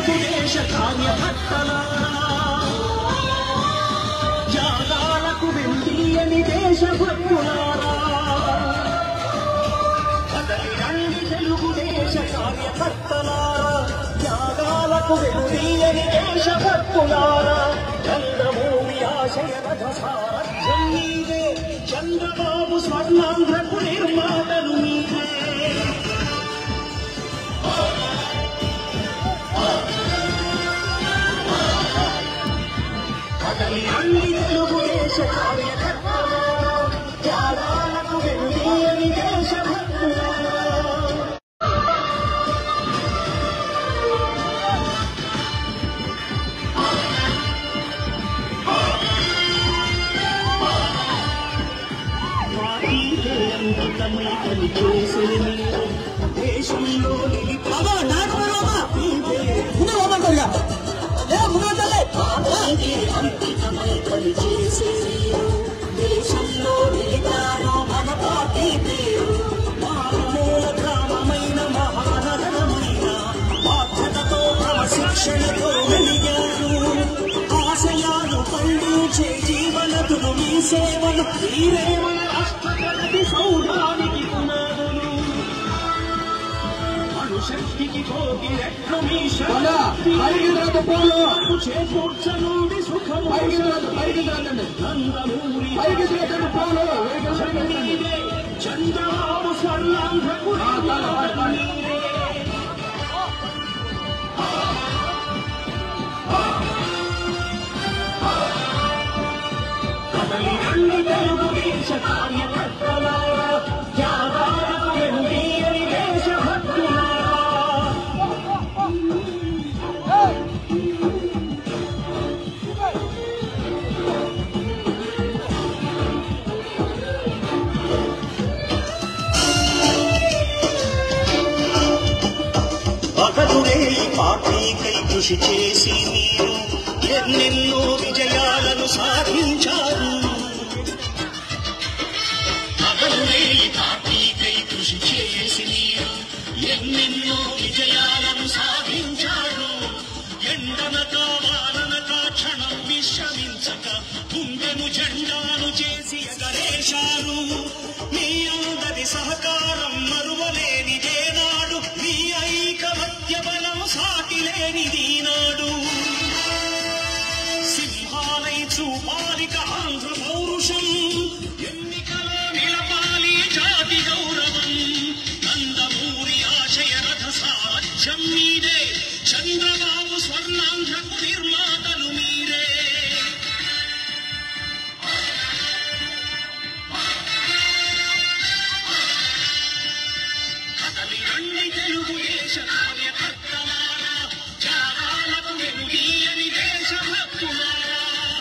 తెలుగుదేశ కార్యకర్తలారా, త్యాగాలకు వెండియని దేశభక్తులారా, కదలి రండి తెలుగుదేశ కార్యకర్తలారా, త్యాగాలకు వెండియని దేశభక్తులారా, చంద్రభూమి ఆశయ రథ సారథ్యం నీవే, చంద్రబాబు స్వర్ణాంధ్రకు నిర్మాతలు నీవే. కదలి రండి తెలుగుదేశ కార్యకర్తలారా, త్యాగాలకు వెండియని దేశభక్తులారా. దేశంలో అంకితమై పనిచేసే దేశంలో నిలిపారో మన పార్టీ పేరు. మారుమూల గ్రామమైన మహానగరమైన బాధ్యతతో క్రమశిక్షణతో వెలిగారు. ఆశయాలు పండించే జీవనతులు మీ సేవలు, మీరే మన రాష్ట్ర ప్రగతి సౌధానికి పునాదులు. శక్తికి కోటి రెట్లు మీ చేకూర్చనుండి సుఖము చంద్రబాబు స్వర్ణాంధ్రకు కదలి రండి తెలుగుదేశ కార్యకర్తలారా, త్యాగాలకు వెండియని దేశభక్తులారా. పగలునే పార్టీకై కృషి చేసి మీరు ఎన్నెన్నో విజయాలను సాధించారు. పగలునే పార్టీకై కృషి చేసి మీరు ఎన్నెన్నో విజయాలను సాధించారు. ఎండనక వాననక క్షణం విశ్రమించక గుండెను జెండాను చేసి ఎగరేశారు. మీ అందరి సహకారం మరువలేనిదే నాడు, మీ ఐకమత్య బలం సాటిలేనిది నాడు. సింహాలై చూపాలిక ఆంధ్ర పౌరుషం, ఎన్నికలో నిలపాలి జాతి గౌరవం. నందమూరి ఆశయ రథ సారథ్యం మీదే, చంద్రబాబు స్వర్ణాంధ్రకు నిర్మాతలు మీరే. కదలి రండి తెలుగుదేశ కార్యకర్తలారా, త్యాగాలకు వెండియని దేశభక్తులారా.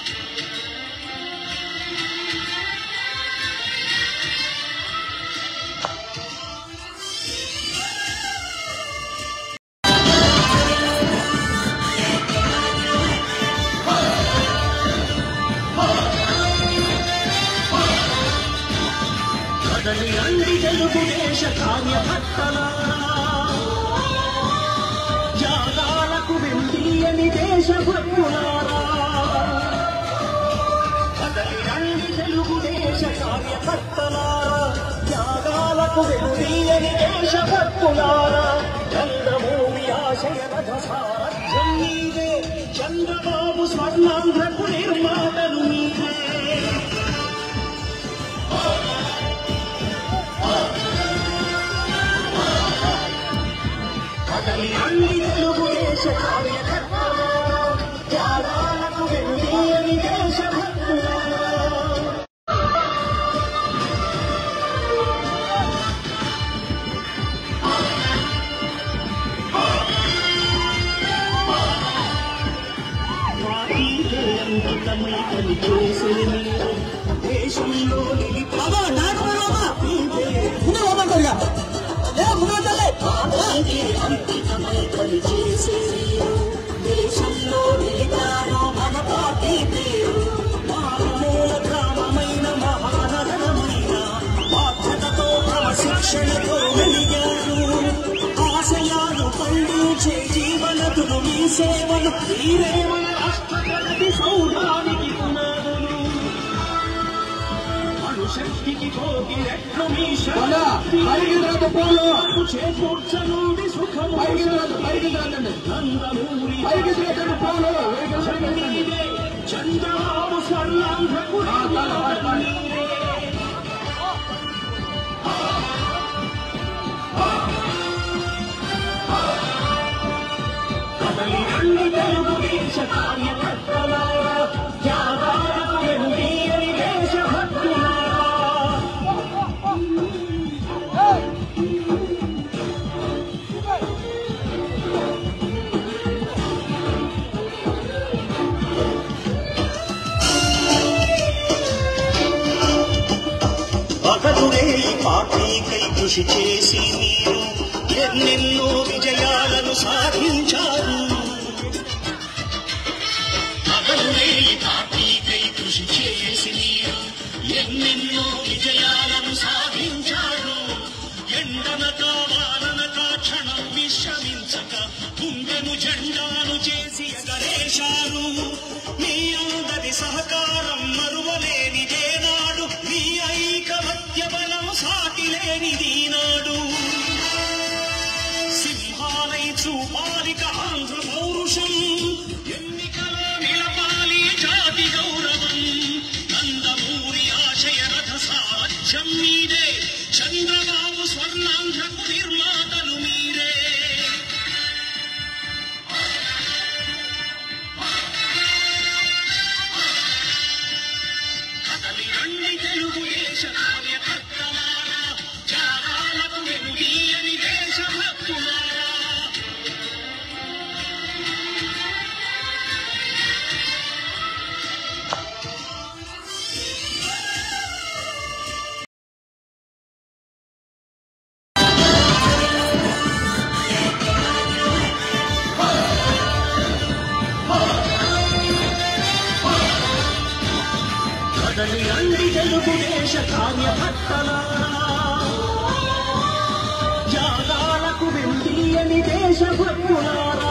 కదలి రండి తెలుగుదేశ కార్యకర్తలారా, త్యాగాలకు వెండియని దేశభక్తులారా. కదలి రండి తెలుగుదేశ కార్యకర్తలారా, త్యాగాలకు వెండియని దేశభక్తులారా. చంద్రభూమి ఆశయ రథ సారథ్యం నీవే, చంద్రబాబు స్వర్ణాంధ్రకు నిర్మాతలు నీవే. కదలి రండి తెలుగుదేశ కార్యకర్తలారా, త్యాగాలకు వెండియని దేశభక్తులారా. అంకితమై పనిచేసే దేశంలో అంకితమై పనిచేసే దేశంలో నిలిపారో మన పార్టీ పేరు. మారుమూల గ్రామమైన మహానగరమైన బాధ్యతతో క్రమశిక్షణతో వెలిగారు. ఆశయాలు పండించే జీవనతులు మీ సేవలు మీరే మన రాష్ట్ర ప్రగతి సౌధానికి పునాదులు అణుశక్తికి కోటి రెట్లు మీ చేకూర్చనుండి సుఖము నందమూరి చంద్రబాబు స్వర్ణాంధ్రకు తెలుగుదేశ కార్యకర్తలారా త్యాగాలకు వెనుదీయని దేశభక్తులారా పగలురే పార్టీకై కృషి చేసి మీరు ఎన్నెన్నో విజయాలను సాధించారు పగలురే పార్టీకై కృషి చేసి మీరు ఎన్నెన్నో విజయాలను సాధించారు ఎండనక వాననక క్షణం విశ్రమించక గుండెను జెండాను చేసి ఎగరేశారు మీ అందరి సహకారం మరువలేనిదే నాడు మీ ఐకమత్య బలం సాటిలేనిది నాడు సింహాలై చూపాలిక ఆంధ్ర పౌరుషం ఎన్నికలో నిలపాలి జాతి గౌరవం నందమూరి ఆశయ రథ సాధ్యం మీదే చంద్రబాబు స్వర్ణాంధ్రకు నిర్మాతలు మీరే కదలి రండి తెలుగుదేశ కార్యకర్తలారా త్యాగాలకు వెనుదీయని దేశభక్తులారా కదలి రండి తెలుగుదేశ కార్యకర్తలారా త్యాగాలకు వెనుదీయని దేశభక్తులారా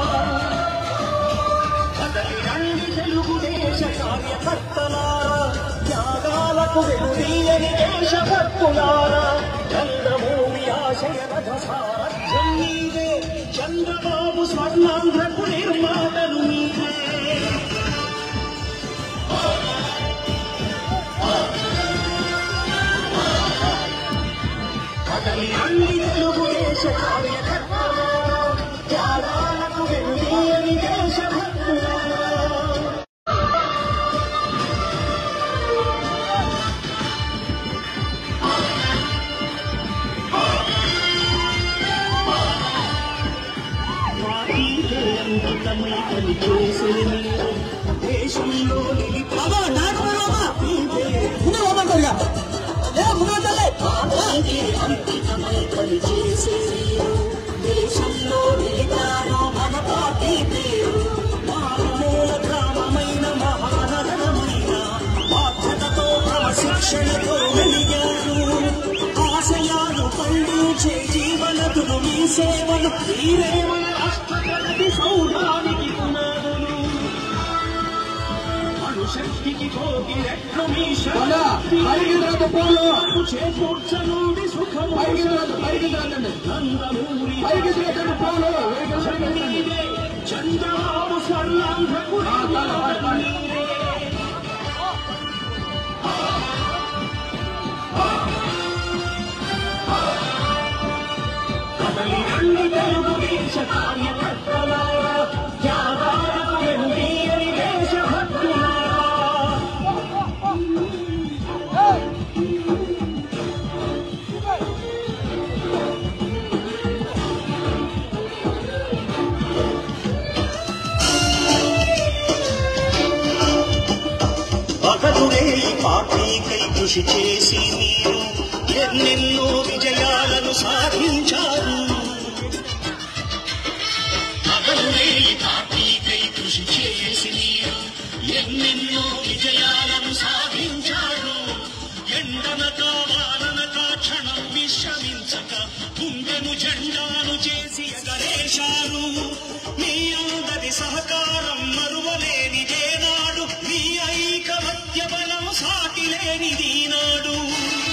కదలి రండి తెలుగుదేశ కార్యకర్తలారా త్యాగాలకు వెనుదీయని దేశభక్తులారా నందమూరి ఆశయ రథ సాధ్యం మీదే చంద్రబాబు స్వర్ణాంధ్రకు నిర్మాతలు మీరే కదలి రండి తెలుగుదేశ కార్యకర్తలారా త్యాగాలకు వెనుదీయని దేశభక్తులారా అంకితమై పనిచేసే మీరు దేశంలో అంకితమై పనిచేసే మీరు దేశంలో నిలిపారో మన పార్టీ పేరు మారుమూల గ్రామమైన మహానగరమైన బాధ్యతతో క్రమశిక్షణతో వెలిగారు ఆశయాలు పండించే జీవనతులు మీ సేవలు మీరే మన రాష్ట్ర ప్రగతి సౌధానికి పునాదులు అణుశక్తికి కోటి రెట్లు మీ చేకూర్చనుండి సుఖము నందమూరి చంద్రబాబు స్వర్ణాంధ్రకు కదలి రండి తెలుగుదేశ కార్యకర్తలారా త్యాగాలకు వెనుదీయని దేశభక్తులారా పగలురే పార్టీకై కృషి చేసి మీరు ఎన్నెన్నో విజయాలను సాధించారు పగలురే పార్టీకై కృషి చేసి మీరు ఎన్నెన్నో విజయాలను సాధించారు ఎండనక వాననక క్షణం విశ్రమించక గుండెను జెండాను చేసి ఎగరేశారు మీ అందరి లేనిదీనాడు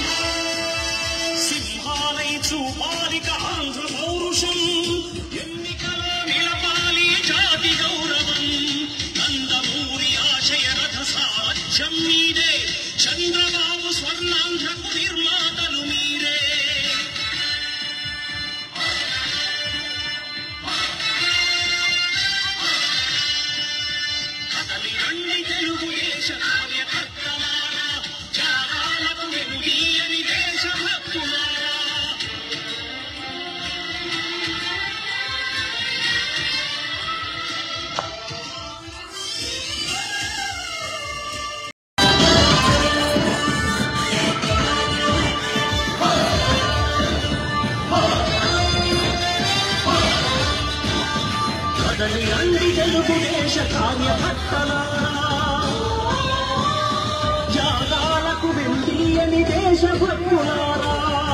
సింహాలై చూపాలిక ఆంధ్ర పౌరుషం ఎన్నికలో నిలపాలి జాతి గౌరవం నందమూరి ఆశయ రథ సారథ్యం మీదే చంద్రబాబు స్వర్ణాంధ్రకు నిర్మాతలు మీరే కదలి రండి తెలుగుదేశ కార్యకర్తలారా త్యాగాలకు వెనుదీయని దేశభక్తులారా కదలి రండి తెలుగుదేశ కార్యకర్తలారా త్యాగాలకు వెనుదీయని దేశభక్తులారా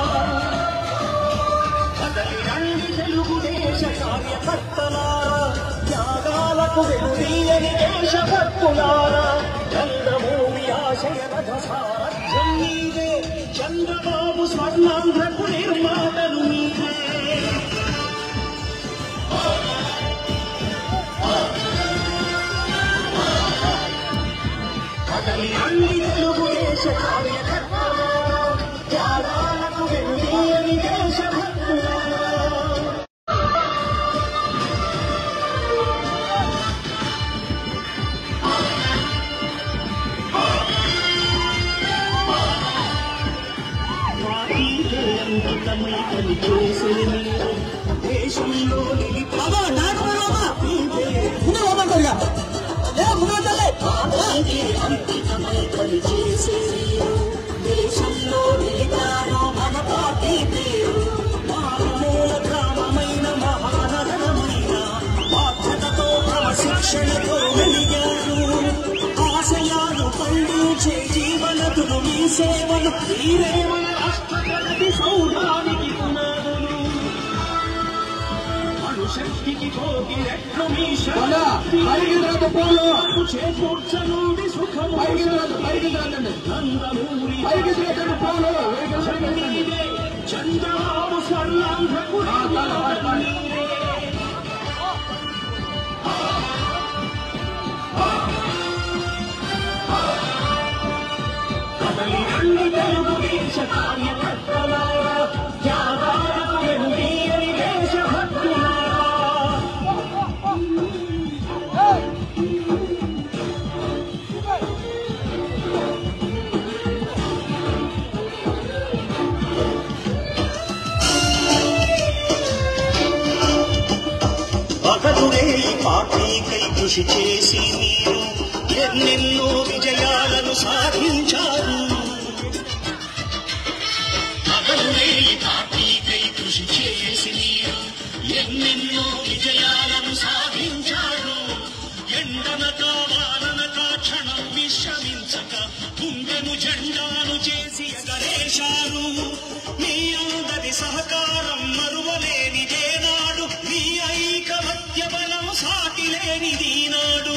కదలి రండి తెలుగుదేశ కార్యకర్తలారా త్యాగాలకు వెనుదీయని దేశభక్తులారా నందమూరి ఆశయ రథ సారథ్యం మీదే చంద్రబాబు స్వర్ణాంధ్రకు నిర్మాతలు మీరే కదలి రండి తెలుగుదేశ కార్యకర్తలారా త్యాగాలకు వెనుదీయని దేశభక్తులారా పార్టీకే అంకితమై పనిచేసే మీరు దేశంలో అంకితమై పనిచేసే మీరు దేశంలో నిలిపారో మన పార్టీ పేరు మారుమూల గ్రామమైన మహానగరమైన బాధ్యతతో క్రమశిక్షణతో వెలిగారు ఆశయాలు పండించే జీవనతులు మీ సేవలు మీరే మన రాష్ట్ర ప్రగతి సౌధానికి పునాదులు అణుశక్తికి కోటి రెట్లు మీ చేకూర్చనుండి సుఖము నందమూరి చంద్రబాబు స్వర్ణాంధ్రకు కదలి రండి తెలుగుదేశ కార్యకర్తలారా త్యాగాలకు వెనుదీయని దేశభక్తులారా పగలురే పార్టీకై కృషి చేసి మీరు ఎన్నెన్నో విజయాలను సాధించారు పగలురే పార్టీకై కృషి చేసి మీరు ఎన్నెన్నో విజయాలను సాధించారు ఎండనక వాననక క్షణం విశ్రమించక గుండెను జెండాను చేసి ఎగరేశారు మీ అందరి సహకారం మరువలేనిదేనాడు మీ ఐకమత్య బలం సాటి లేనిదీనాడు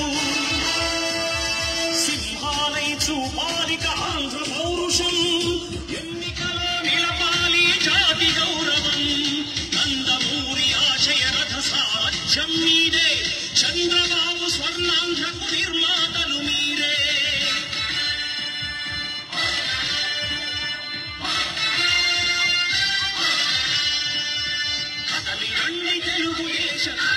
సింహాలై చూపాలిక ఆంధ్ర పౌరుషం ఎన్నికలో నిలపాలి జాతి గౌరవం నందమూరి ఆశయ రథ సారథ్యం మీదే చంద్రబాబు స్వర్ణాంధ్రకు నిర్మాతలు మీరే కదలి రండి తెలుగుదేశ